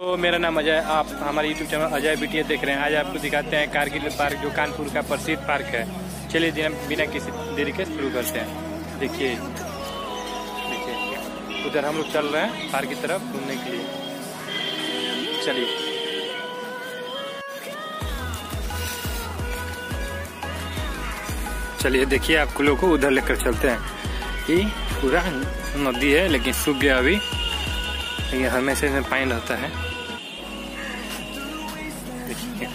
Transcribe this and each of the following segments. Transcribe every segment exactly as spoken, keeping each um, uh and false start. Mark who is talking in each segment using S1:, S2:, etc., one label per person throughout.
S1: तो मेरा नाम अजय, आप हमारे यूट्यूब चैनल अजय बीटीएस देख रहे हैं। आज आपको दिखाते हैं कारगिल पार्क, जो कानपुर का प्रसिद्ध पार्क है। चलिए बिना किसी देरी के शुरू करते हैं। देखिए देखिए उधर हम लोग चल रहे हैं पार्क की तरफ घूमने के लिए। चलिए चलिए देखिए आपको लोग को उधर लेकर चलते हैं। ये पूरा नदी है लेकिन सूख गया अभी, ये हमेशा इसमें पानी रहता है। देखिए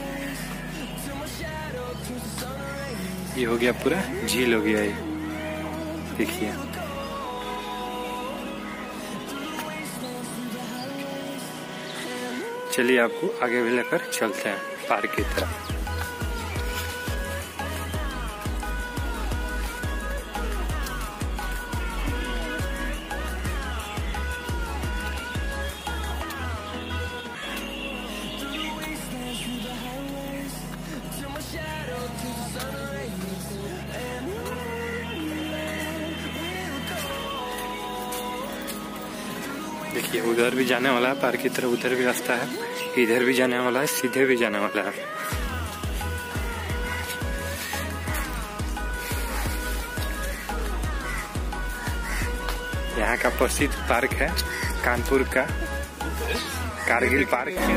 S1: ये हो गया पूरा झील हो गया ये, देखिए। चलिए आपको आगे भी लेकर चलते हैं पार्क की तरफ। देखिए उधर भी जाने वाला है पार्क की तरफ, उधर भी रास्ता है, इधर भी जाने वाला है, सीधे भी जाने वाला है। यहाँ का प्रसिद्ध पार्क है कानपुर का कारगिल पार्क है।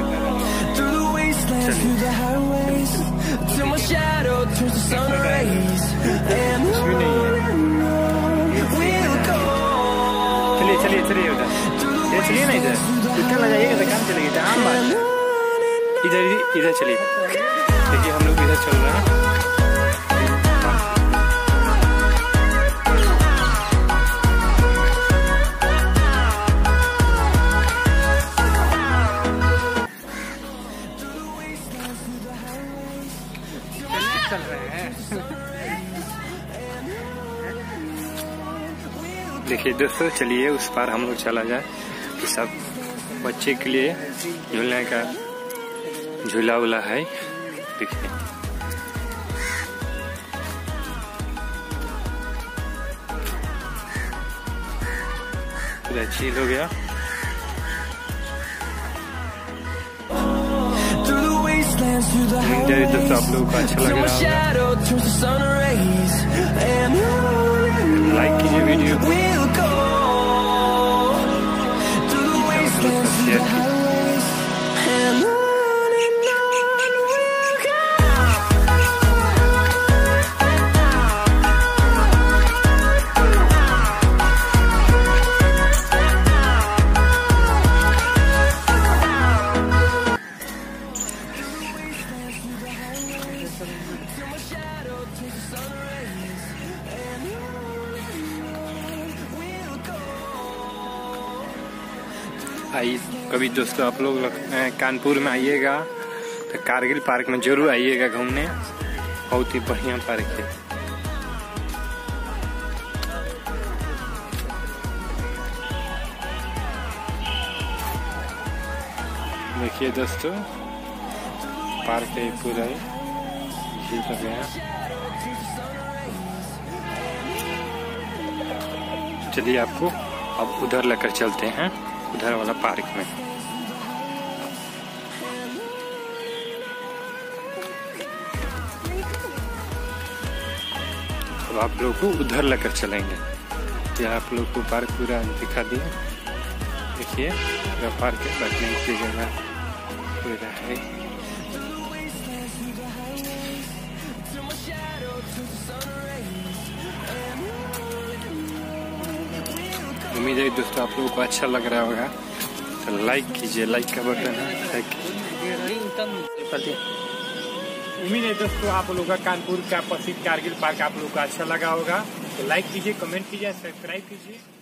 S1: चलिए चलिए चलिए उधर चलिए ना, इधर इधर ना जाइएगा तो काम चलेगी। आम बात है, इधर इधर चलिए। देखिए हम लोग इधर चल रहे हैं। चल रहे हैं। देखिए दोस्तों, चलिए उस पार हम लोग चला जाए। तो सब बच्चे के लिए झूलने का झूला उला है। देखिए पूरा झील हो गया। दोस्तों आप लोगों को अच्छा लग रहा है, लाइक कीजिए वीडियो को, शेयर कीजिए। आई कभी दोस्तों आप लोग कानपुर में आइएगा तो कारगिल पार्क में जरूर आइएगा घूमने, बहुत ही बढ़िया पार्क है। देखिए दोस्तों पार्क है पूरा झील हो गया। चलिए आपको अब उधर लेकर चलते हैं, उधर वाला पार्क में। अब आप लोग को उधर लेकर चलेंगे। यह आप लोग को पार्क पूरा दिखा दिया। देखिए पूरा पार्क है, बैठने की जगह पूरा है। उम्मीद है दोस्तों आप लोगों को अच्छा लग रहा होगा, तो लाइक कीजिए, लाइक का बटन है, लाइक कीजिए। उम्मीद है दोस्तों आप लोगों का कानपुर का प्रसिद्ध कारगिल पार्क आप लोगों को अच्छा लगा होगा, तो लाइक कीजिए, कमेंट कीजिए, सब्सक्राइब कीजिए।